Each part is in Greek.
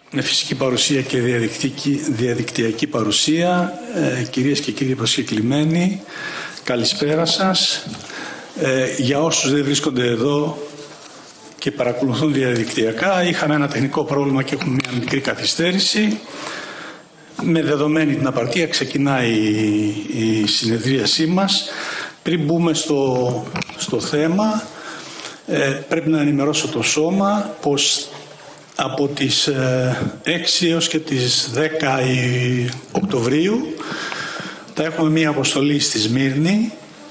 με φυσική παρουσία και διαδικτυακή παρουσία. Κυρίες και κύριοι προσκεκλημένοι, καλησπέρα σας. Για όσους δεν βρίσκονται εδώ και παρακολουθούν διαδικτυακά, είχαμε ένα τεχνικό πρόβλημα και έχουμε μια μικρή καθυστέρηση. Με δεδομένη την απαρτία ξεκινάει η συνεδρίασή μας. Πριν μπούμε στο θέμα, πρέπει να ενημερώσω το σώμα πως από τις 6 έως και τις 10 Οκτωβρίου θα έχουμε μία αποστολή στη Σμύρνη,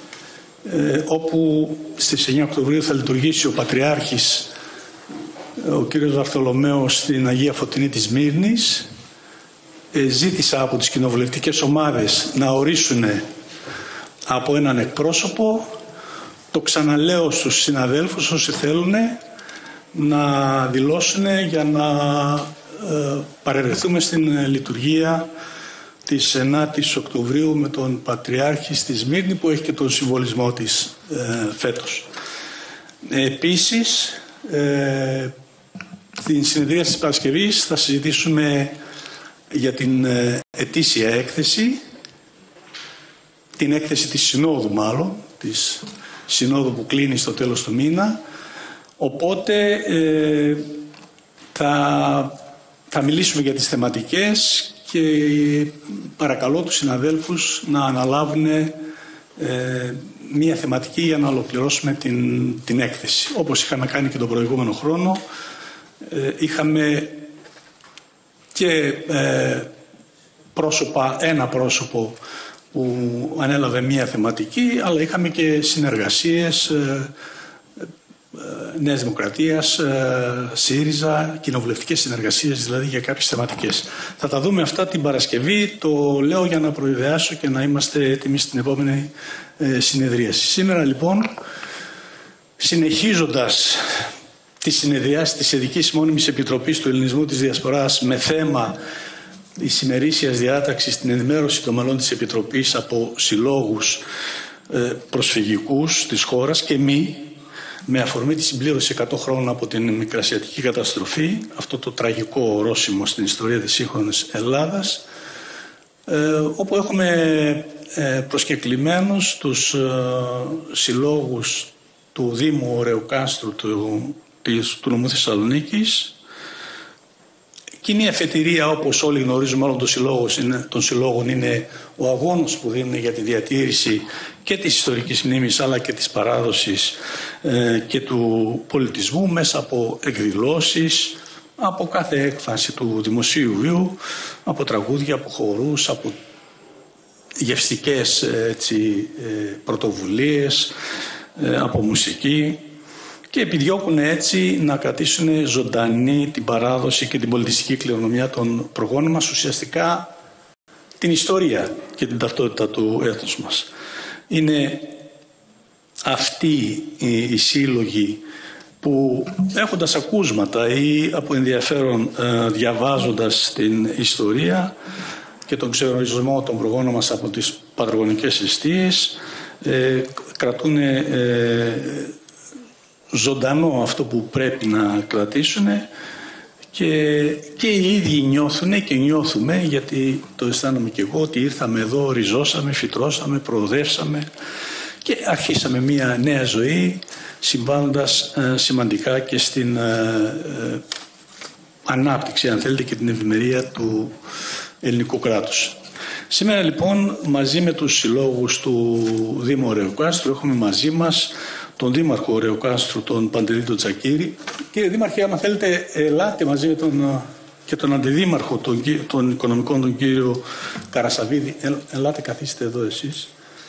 όπου στις 9 Οκτωβρίου θα λειτουργήσει ο Πατριάρχης, ο κύριος Βαρθολομαίος, στην Αγία Φωτεινή της Σμύρνης. Ζήτησα από τις κοινοβουλευτικές ομάδες να ορίσουν από έναν εκπρόσωπο. Το ξαναλέω στους συναδέλφους όσοι θέλουν να δηλώσουν για να παραιρεθούμε στην λειτουργία της 9ης Οκτωβρίου με τον Πατριάρχη στη Σμύρνη, που έχει και τον συμβολισμό της φέτος. Επίσης, στην συνεδρία της Παρασκευής θα συζητήσουμε για την ετήσια έκθεση, την έκθεση της Συνόδου μάλλον, της Συνόδου που κλείνει στο τέλος του μήνα. Οπότε θα μιλήσουμε για τις θεματικές και παρακαλώ τους συναδέλφους να αναλάβουν μία θεματική για να ολοκληρώσουμε την έκθεση. Όπως είχαμε κάνει και τον προηγούμενο χρόνο, είχαμε και ένα πρόσωπο που ανέλαβε μία θεματική, αλλά είχαμε και συνεργασίες Νέας Δημοκρατίας, ΣΥΡΙΖΑ, κοινοβουλευτικές συνεργασίες δηλαδή για κάποιες θεματικές. Θα τα δούμε αυτά την Παρασκευή, το λέω για να προειδεάσω και να είμαστε έτοιμοι στην επόμενη συνεδρίαση. Σήμερα λοιπόν, συνεχίζοντας τη συνεδριάση της Ειδικής Μόνιμης Επιτροπής του Ελληνισμού της Διασποράς με θέμα της ημερήσιας διάταξης την ενημέρωση των μελών της Επιτροπής από συλλόγους προσφυγικούς της χώρας και μη, με αφορμή τη συμπλήρωση 100 χρόνων από την Μικρασιατική καταστροφή, αυτό το τραγικό ορόσημο στην ιστορία της σύγχρονης Ελλάδας, όπου έχουμε προσκεκλημένους τους συλλόγους του Δήμου Ωρεοκάστρου του νομού Θεσσαλονίκης. Κοινή αφετηρία, όπως όλοι γνωρίζουμε όλων των συλλόγων, είναι ο αγώνας που δίνουν για τη διατήρηση και της ιστορικής μνήμης αλλά και της παράδοσης και του πολιτισμού μέσα από εκδηλώσεις, από κάθε έκφαση του δημοσίου βίου, από τραγούδια, από χορούς, από γευστικές πρωτοβουλίες, από μουσική, και επιδιώκουν έτσι να κρατήσουν ζωντανή την παράδοση και την πολιτιστική κληρονομιά των προγόνων μας, ουσιαστικά την ιστορία και την ταυτότητα του έθνους μας. Είναι αυτοί οι σύλλογοι που, έχοντας ακούσματα ή από ενδιαφέρον διαβάζοντας την ιστορία και τον ξερορισμό των προγόνων μας από τις πατρογονικές αιστείες, κρατούν ζωντανό αυτό που πρέπει να κρατήσουν και οι ίδιοι νιώθουν και νιώθουμε, γιατί το αισθάνομαι και εγώ, ότι ήρθαμε εδώ, ριζώσαμε, φυτρώσαμε, προοδεύσαμε και αρχίσαμε μια νέα ζωή, συμβάλλοντας σημαντικά και στην ανάπτυξη, αν θέλετε, και την ευημερία του ελληνικού κράτους. Σήμερα λοιπόν, μαζί με τους συλλόγους του Δήμου Ωρεοκάστρου, έχουμε μαζί μας τον Δήμαρχο Ωρεοκάστρου, τον Παντελή τον Τζακίρη. Κύριε Δήμαρχε, άμα θέλετε, ελάτε μαζί με και τον Αντιδήμαρχο των Οικονομικών, τον κύριο Καρασαβίδη. Ελάτε, καθίστε εδώ εσείς.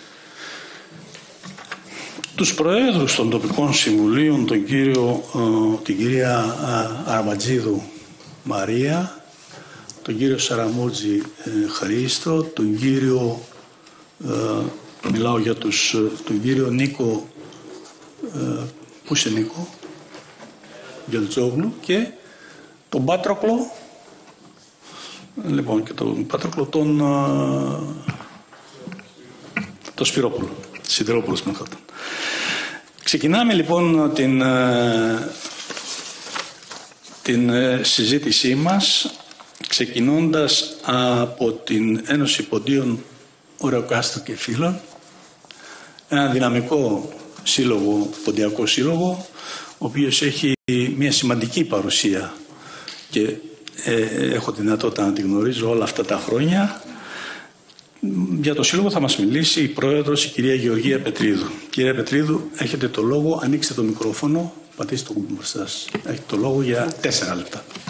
Τους προέδρους των τοπικών συμβουλίων, την κυρία Αραμπατζίδου Μαρία, τον κύριο Σαραμούτζη Χρήστο, τον κύριο, μιλάω για τον κύριο Νίκο, πού είσαι Νίκο, Γελτζόγλου, και τον Πάτροκλο, λοιπόν, και τον Πάτροκλο τον Σπυρόπουλο, Σιδερόπουλος μεθόταν. Ξεκινάμε λοιπόν την συζήτησή μας, ξεκινώντας από την Ένωση Ποντίων Ωρεοκάστρο και Φίλων, ένα δυναμικό σύλλογο, ποντιακό σύλλογο, ο οποίος έχει μια σημαντική παρουσία και έχω τη δυνατότητα να τη γνωρίζω όλα αυτά τα χρόνια. Για το σύλλογο θα μας μιλήσει η πρόεδρος, η κυρία Γεωργία Πετρίδου. Κυρία Πετρίδου, έχετε το λόγο, ανοίξτε το μικρόφωνο, πατήστε το κουμπί σας. Έχετε το λόγο για 4 λεπτά.